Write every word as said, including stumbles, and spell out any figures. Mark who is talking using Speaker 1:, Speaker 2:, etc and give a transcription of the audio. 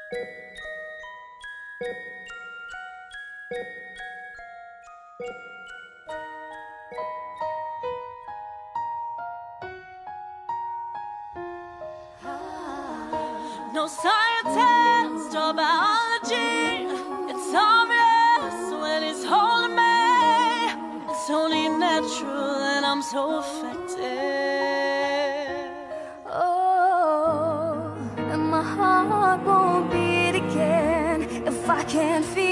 Speaker 1: No scientist or biology, it's obvious when he's holding me. It's only natural and I'm so affected.
Speaker 2: Oh, and my heart won't beat again if I can't feel